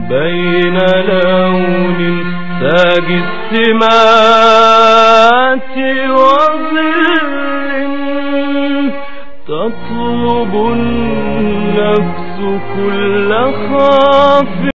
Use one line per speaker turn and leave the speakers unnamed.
بين لون تاج السمات وظل تطلب النفس كل خاف